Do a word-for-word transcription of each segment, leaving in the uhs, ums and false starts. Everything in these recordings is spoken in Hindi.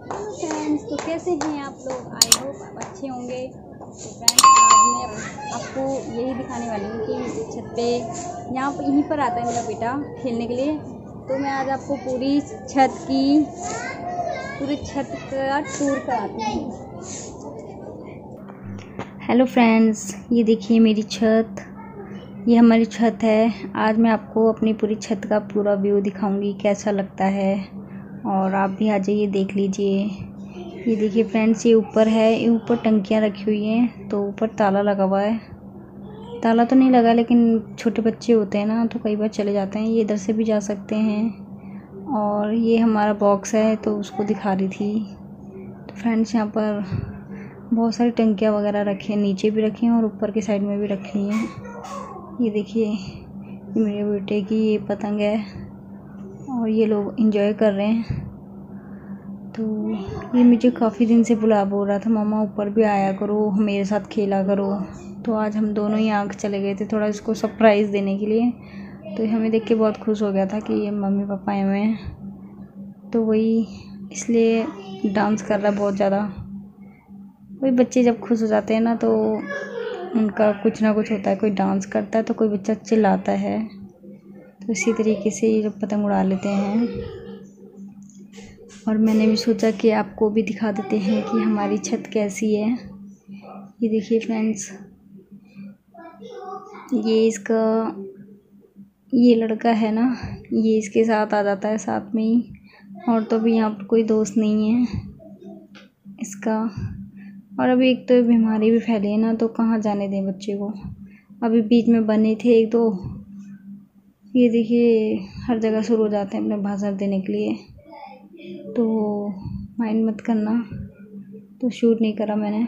फ्रेंड्स, तो कैसे हैं आप लोग? आई होप आप अच्छे होंगे। तो फ्रेंड्स, आज मैं आपको यही दिखाने वाली हूँ कि छत पे यहाँ पर यहीं पर आता है मेरा बेटा खेलने के लिए। तो मैं आज आपको पूरी छत की पूरी छत का टूर कराती हूँ। हेलो फ्रेंड्स, ये देखिए मेरी छत, ये हमारी छत है। आज मैं आपको अपनी पूरी छत का पूरा व्यू दिखाऊंगी, कैसा लगता है। और आप भी आ जाइए, देख लीजिए। ये देखिए फ्रेंड्स, ये ऊपर है, ये ऊपर टंकियाँ रखी हुई हैं, तो ऊपर ताला लगा हुआ है। ताला तो नहीं लगा, लेकिन छोटे बच्चे होते हैं ना, तो कई बार चले जाते हैं। ये इधर से भी जा सकते हैं। और ये हमारा बॉक्स है, तो उसको दिखा रही थी। तो फ्रेंड्स, यहाँ पर बहुत सारी टंकियाँ वगैरह रखी हैं, नीचे भी रखी हैं और ऊपर की साइड में भी रखी हैं। ये देखिए, ये मेरे बेटे की ये पतंग है और ये लोग एंजॉय कर रहे हैं। तो ये मुझे काफ़ी दिन से बुला बोल रहा था, मामा ऊपर भी आया करो, मेरे साथ खेला करो। तो आज हम दोनों ही आँख चले गए थे थोड़ा इसको सरप्राइज़ देने के लिए। तो हमें देख के बहुत खुश हो गया था कि ये मम्मी पापा आए हुए हैं। तो वही इसलिए डांस कर रहा है बहुत ज़्यादा। वही बच्चे जब खुश हो जाते हैं ना, तो उनका कुछ ना कुछ होता है। कोई डांस करता है तो कोई बच्चा चिल्लाता है। तो इसी तरीके से ये लोग पतंग उड़ा लेते हैं। और मैंने भी सोचा कि आपको भी दिखा देते हैं कि हमारी छत कैसी है। ये देखिए फ्रेंड्स, ये इसका ये लड़का है ना, ये इसके साथ आ जाता है साथ में ही। और तो भी यहाँ पर कोई दोस्त नहीं है इसका। और अभी एक तो बीमारी भी फैली है ना, तो कहाँ जाने दें बच्चे को। अभी बीच में बने थे एक दो, ये देखिए हर जगह शुरू हो जाते हैं अपने भाषण देने के लिए। तो माइंड मत करना। तो शूट नहीं करा मैंने।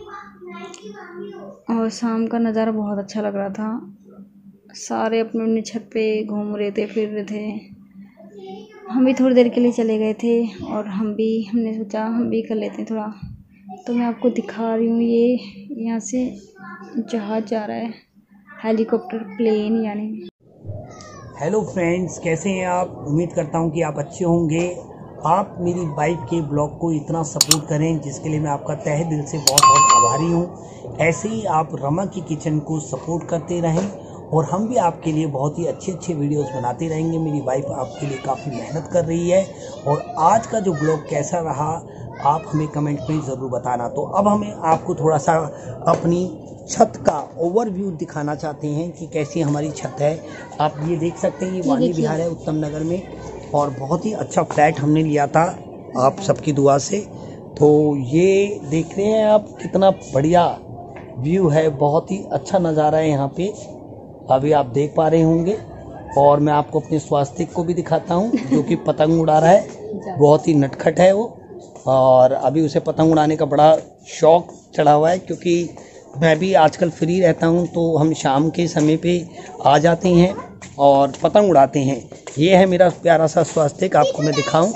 और शाम का नज़ारा बहुत अच्छा लग रहा था। सारे अपने अपने छत पे घूम रहे थे, फिर रहे थे। हम भी थोड़ी देर के लिए चले गए थे और हम भी हमने सोचा हम भी कर लेते हैं थोड़ा। तो मैं आपको दिखा रही हूँ, ये यहाँ से जहाज़ जा रहा है, हेलीकॉप्टर, प्लेन यानी। हेलो फ्रेंड्स, कैसे हैं आप? उम्मीद करता हूँ कि आप अच्छे होंगे। आप मेरी वाइफ के ब्लॉग को इतना सपोर्ट करें, जिसके लिए मैं आपका तहे दिल से बहुत बहुत आभारी हूँ। ऐसे ही आप रमा की किचन को सपोर्ट करते रहें और हम भी आपके लिए बहुत ही अच्छे अच्छे वीडियोस बनाते रहेंगे। मेरी वाइफ आपके लिए काफ़ी मेहनत कर रही है। और आज का जो ब्लॉग कैसा रहा, आप हमें कमेंट में ज़रूर बताना। तो अब हमें आपको थोड़ा सा अपनी छत का ओवरव्यू दिखाना चाहते हैं कि कैसी हमारी छत है। आप ये देख सकते हैं, ये वाणी विहार है उत्तम नगर में। और बहुत ही अच्छा फ्लैट हमने लिया था आप सबकी दुआ से। तो ये देख रहे हैं आप, कितना बढ़िया व्यू है, बहुत ही अच्छा नज़ारा है यहाँ पे, अभी आप देख पा रहे होंगे। और मैं आपको अपने स्वास्थ्य को भी दिखाता हूँ, जो कि पतंग उड़ा रहा है। बहुत ही नटखट है वो, और अभी उसे पतंग उड़ाने का बड़ा शौक चढ़ा हुआ है। क्योंकि मैं भी आजकल फ्री रहता हूँ, तो हम शाम के समय पे आ जाते हैं और पतंग उड़ाते हैं। ये है मेरा प्यारा सा स्वास्थ्य, आपको मैं दिखाऊं।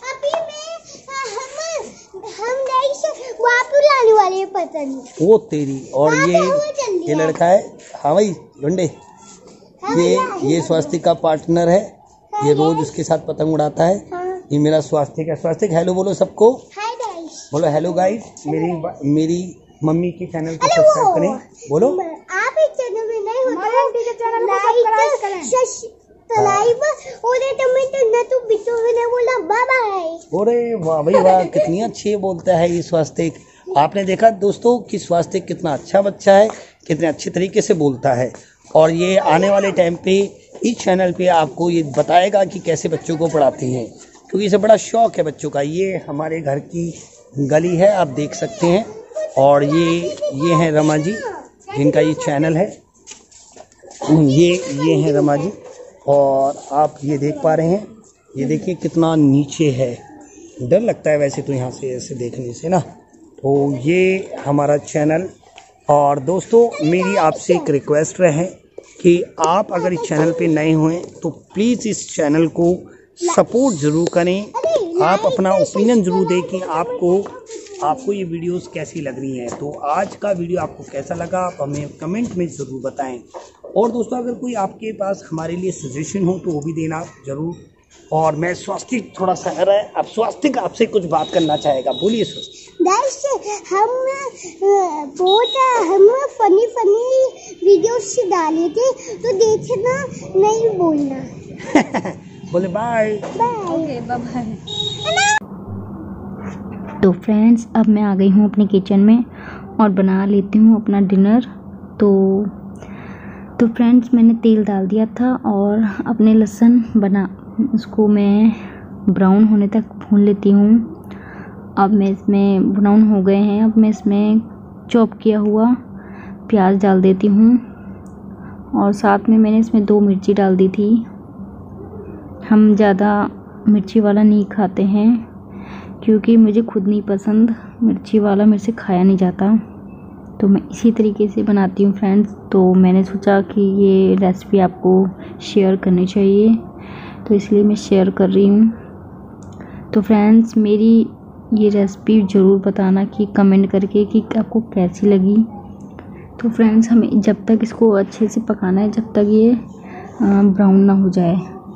वाले पतंग वो तेरी। और ये ये लड़का है, हाँ भाई लुंडे, ये ये स्वास्थ्य का पार्टनर है। ये रोज उसके साथ पतंग उड़ाता है। ये मेरा स्वास्थ्य का स्वास्थ्य। हेलो बोलो सबको, बोलो हेलो गाइस। मेरी मेरी मम्मी के चैनल को सब्सक्राइब करें। बोलो आप इस चैनल में नहीं हो तो चैनल को सब्सक्राइब करें। अरे वाह भाई वाह, कितनी अच्छी बोलता है ये स्वास्थ्य। आपने देखा दोस्तों कि स्वास्थ्य कितना अच्छा बच्चा है, कितने अच्छे तरीके से बोलता है। और ये आने वाले टाइम पे इस चैनल पे आपको ये बताएगा कि कैसे बच्चों को पढ़ाती हैं, क्योंकि इसे बड़ा शौक है बच्चों का। ये हमारे घर की गली है, आप देख सकते हैं। और ये ये हैं रमा जी, जिनका ये चैनल है। ये ये हैं रमा जी, और आप ये देख पा रहे हैं, ये देखिए कितना नीचे है। डर लगता है वैसे तो यहाँ से ऐसे देखने से ना। तो ये हमारा चैनल। और दोस्तों, मेरी आपसे एक रिक्वेस्ट रहे कि आप अगर इस चैनल पे नए हुए तो प्लीज़ इस चैनल को सपोर्ट ज़रूर करें। आप अपना ओपिनियन ज़रूर दें कि आपको आपको ये वीडियोस कैसी लग रही हैं। तो आज का वीडियो आपको कैसा लगा, आप हमें कमेंट में ज़रूर बताएं। और दोस्तों, अगर कोई आपके पास हमारे लिए सजेशन हो तो वो भी देना ज़रूर और मैं स्वास्तिक थोड़ा सा है, अब स्वास्तिक आपसे कुछ बात करना चाहेगा, बोलिए स्वास्तिक। गाइस हम अ, बहुत हम फनी फनी वीडियोस डाले थे, तो देखना नहीं बोलना। बोले bye bye. Okay bye bye. तो फ्रेंड्स अब मैं आ गई हूँ अपने किचन में और बना लेती हूँ अपना डिनर। तो तो फ्रेंड्स मैंने तेल डाल दिया था और अपने लहसुन बना उसको मैं ब्राउन होने तक भून लेती हूँ। अब मैं इसमें ब्राउन हो गए हैं, अब मैं इसमें चॉप किया हुआ प्याज डाल देती हूँ और साथ में मैंने इसमें दो मिर्ची डाल दी थी। हम ज़्यादा मिर्ची वाला नहीं खाते हैं क्योंकि मुझे खुद नहीं पसंद मिर्ची वाला, मेरे से खाया नहीं जाता, तो मैं इसी तरीके से बनाती हूँ फ्रेंड्स। तो मैंने सोचा कि ये रेसिपी आपको शेयर करनी चाहिए, तो इसलिए मैं शेयर कर रही हूँ। तो फ्रेंड्स मेरी ये रेसिपी ज़रूर बताना कि कमेंट करके कि आपको कैसी लगी। तो फ्रेंड्स हमें जब तक इसको अच्छे से पकाना है जब तक ये ब्राउन ना हो जाए,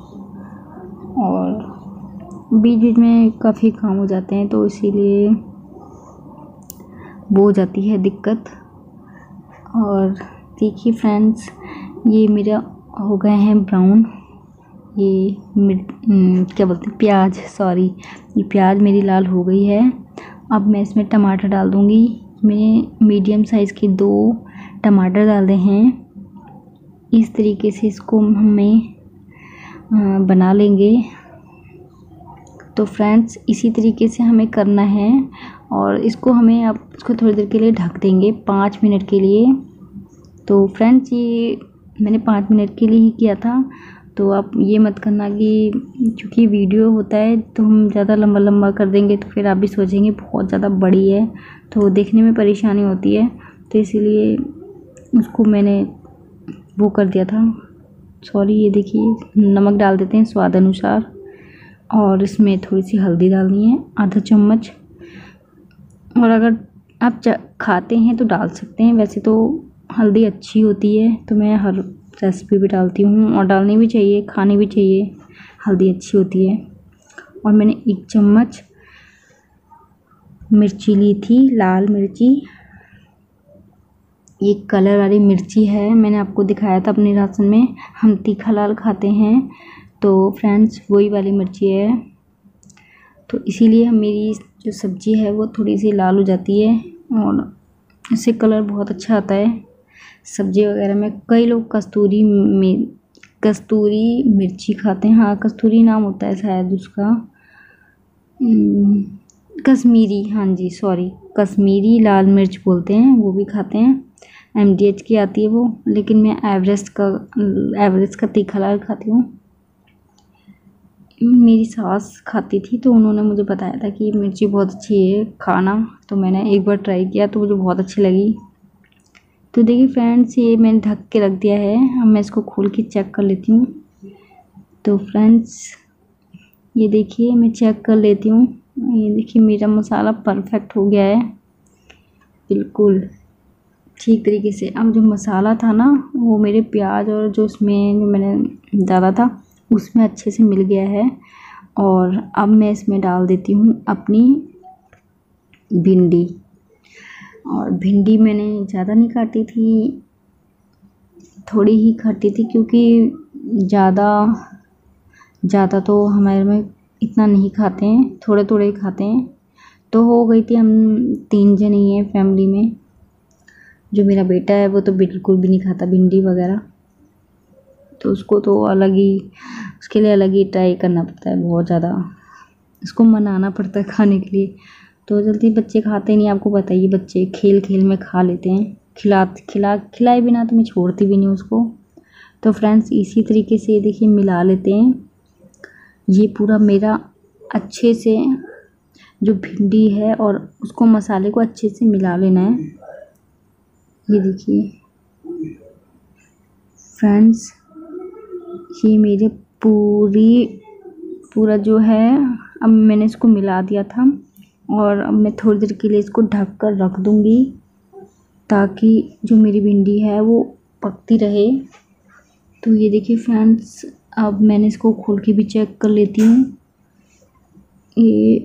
और बीच बीच में काफ़ी काम हो जाते हैं, तो इसीलिए वो हो जाती है दिक्कत। और देखिए फ्रेंड्स ये मेरा हो गए हैं ब्राउन, ये मिर्च क्या बोलते हैं प्याज, सॉरी ये प्याज मेरी लाल हो गई है। अब मैं इसमें टमाटर डाल दूँगी। मैंने मीडियम साइज़ के दो टमाटर डाले हैं। इस तरीके से इसको हमें बना लेंगे। तो फ्रेंड्स इसी तरीके से हमें करना है और इसको हमें अब इसको थोड़ी देर के लिए ढक देंगे, पाँच मिनट के लिए। तो फ्रेंड्स ये मैंने पाँच मिनट के लिए ही किया था, तो आप ये मत करना कि क्योंकि वीडियो होता है तो हम ज़्यादा लंबा लंबा कर देंगे तो फिर आप भी सोचेंगे बहुत ज़्यादा बड़ी है, तो देखने में परेशानी होती है, तो इसीलिए उसको मैंने वो कर दिया था। सॉरी, ये देखिए नमक डाल देते हैं स्वाद अनुसार और इसमें थोड़ी सी हल्दी डालनी है आधा चम्मच, और अगर आप खाते हैं तो डाल सकते हैं, वैसे तो हल्दी अच्छी होती है, तो मैं हर रेसिपी भी डालती हूँ और डालनी भी चाहिए, खानी भी चाहिए, हल्दी अच्छी होती है। और मैंने एक चम्मच मिर्ची ली थी, लाल मिर्ची, ये कलर वाली मिर्ची है, मैंने आपको दिखाया था अपने राशन में, हम तीखा लाल खाते हैं, तो फ्रेंड्स वही वाली मिर्ची है। तो इसीलिए हम मेरी जो सब्ज़ी है वो थोड़ी सी लाल हो जाती है और इससे कलर बहुत अच्छा आता है सब्ज़ी वगैरह में। कई लोग कस्तूरी में कस्तूरी मिर्ची खाते हैं, हाँ कस्तूरी नाम होता है शायद उसका, कश्मीरी, हाँ जी सॉरी कश्मीरी लाल मिर्च बोलते हैं, वो भी खाते हैं। एम डी एच की आती है वो, लेकिन मैं एवरेस्ट का एवरेस्ट का तीखा लाल खाती हूँ। मेरी सास खाती थी तो उन्होंने मुझे बताया था कि मिर्ची बहुत अच्छी है खाना, तो मैंने एक बार ट्राई किया तो मुझे बहुत अच्छी लगी। तो देखिए फ्रेंड्स ये मैंने ढक के रख दिया है, अब मैं इसको खोल के चेक कर लेती हूँ। तो फ्रेंड्स ये देखिए मैं चेक कर लेती हूँ, ये देखिए मेरा मसाला परफेक्ट हो गया है बिल्कुल ठीक तरीके से। अब जो मसाला था ना वो मेरे प्याज और जो उसमें जो मैंने डाला था उसमें अच्छे से मिल गया है। और अब मैं इसमें डाल देती हूँ अपनी भिंडी, और भिंडी मैंने ज़्यादा नहीं काटी थी, थोड़ी ही काटी थी, क्योंकि ज़्यादा ज़्यादा तो हमारे में इतना नहीं खाते हैं, थोड़े थोड़े ही खाते हैं। तो हो गई थी, हम तीन जने ही हैं फैमिली में, जो मेरा बेटा है वो तो बिल्कुल भी नहीं खाता भिंडी वगैरह, तो उसको तो अलग ही उसके लिए अलग ही ट्राई करना पड़ता है, बहुत ज़्यादा उसको मनाना पड़ता है खाने के लिए। तो जल्दी बच्चे खाते नहीं, आपको बताइए बच्चे खेल खेल में खा लेते हैं, खिला खिला खिलाए बिना तो मैं छोड़ती भी नहीं उसको। तो फ्रेंड्स इसी तरीके से देखिए मिला लेते हैं, ये पूरा मेरा अच्छे से जो भिंडी है और उसको मसाले को अच्छे से मिला लेना है। ये देखिए फ्रेंड्स ये मेरे पूरी पूरा जो है, अब मैंने इसको मिला दिया था और अब मैं थोड़ी देर के लिए इसको ढक कर रख दूँगी ताकि जो मेरी भिंडी है वो पकती रहे। तो ये देखिए फ्रेंड्स अब मैंने इसको खोल के भी चेक कर लेती हूँ। ये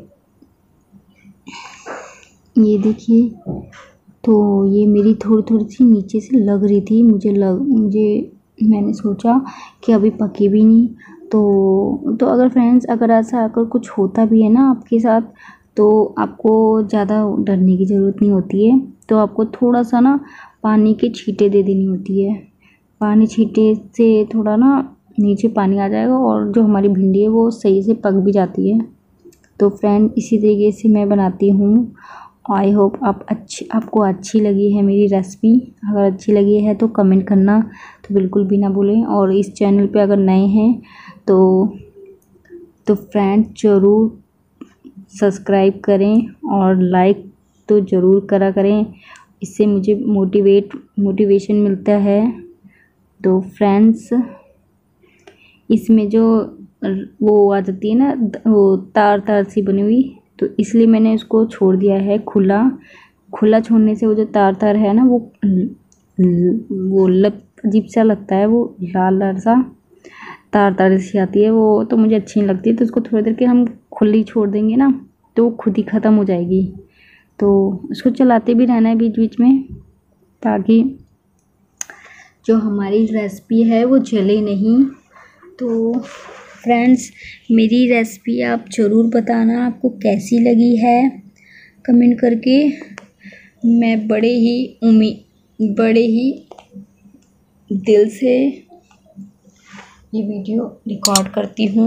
ये देखिए, तो ये मेरी थोड़ी थोड़ी सी नीचे से लग रही थी, मुझे लग मुझे मैंने सोचा कि अभी पकी भी नहीं। तो तो अगर फ्रेंड्स अगर ऐसा अगर कुछ होता भी है ना आपके साथ, तो आपको ज़्यादा डरने की ज़रूरत नहीं होती है। तो आपको थोड़ा सा ना पानी के छींटे दे देनी होती है। पानी छींटे से थोड़ा ना नीचे पानी आ जाएगा और जो हमारी भिंडी है वो सही से पक भी जाती है। तो फ्रेंड इसी तरीके से मैं बनाती हूँ। आई होप आप अच्छी आपको अच्छी लगी है मेरी रेसिपी। अगर अच्छी लगी है तो कमेंट करना तो बिल्कुल भी ना भूलें। और इस चैनल पे अगर नए हैं तो तो फ्रेंड ज़रूर सब्सक्राइब करें और लाइक तो ज़रूर करा करें, इससे मुझे मोटिवेट मोटिवेशन मिलता है। तो फ्रेंड्स इसमें जो वो आ जाती है ना, वो तार तार सी बनी हुई, तो इसलिए मैंने इसको छोड़ दिया है खुला। खुला छोड़ने से वो जो तार तार है ना वो वो लब अजीब सा लगता है, वो लाल लाल सा तार तार सी आती है, वो तो मुझे अच्छी नहीं लगती। तो उसको थोड़ी देर के हम खुली छोड़ देंगे ना तो वो खुद ही ख़त्म हो जाएगी। तो उसको चलाते भी रहना है बीच बीच में, ताकि जो हमारी रेसिपी है वो जले नहीं। तो फ्रेंड्स मेरी रेसिपी आप ज़रूर बताना आपको कैसी लगी है कमेंट करके। मैं बड़े ही उम्मीद बड़े ही दिल से ये वीडियो रिकॉर्ड करती हूँ।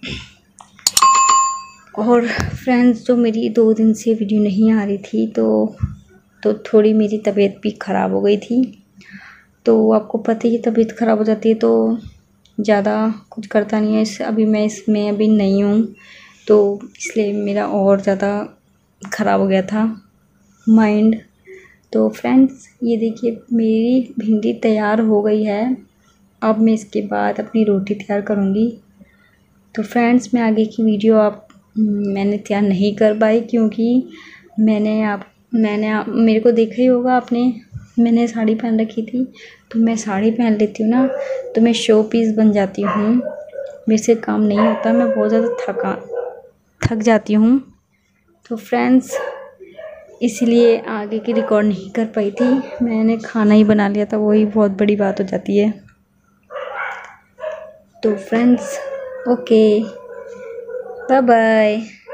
और फ्रेंड्स जो मेरी दो दिन से वीडियो नहीं आ रही थी तो तो थोड़ी मेरी तबीयत भी ख़राब हो गई थी। तो आपको पता ही तबीयत ख़राब हो जाती है तो ज़्यादा कुछ करता नहीं है। इस अभी मैं इसमें अभी नहीं हूँ तो इसलिए मेरा और ज़्यादा ख़राब हो गया था माइंड। तो फ्रेंड्स ये देखिए मेरी भिंडी तैयार हो गई है। अब मैं इसके बाद अपनी रोटी तैयार करूँगी। तो फ्रेंड्स मैं आगे की वीडियो आप मैंने तैयार नहीं कर पाई क्योंकि मैंने आप मैंने आप, मेरे को देखा ही होगा आपने, मैंने साड़ी पहन रखी थी। तो मैं साड़ी पहन लेती हूँ ना तो मैं शो पीस बन जाती हूँ, मेरे से काम नहीं होता, मैं बहुत ज़्यादा थका थक जाती हूँ। तो फ्रेंड्स इसलिए आगे की रिकॉर्ड नहीं कर पाई थी, मैंने खाना ही बना लिया था, वही बहुत बड़ी बात हो जाती है। तो फ्रेंड्स ओके बाय बाय।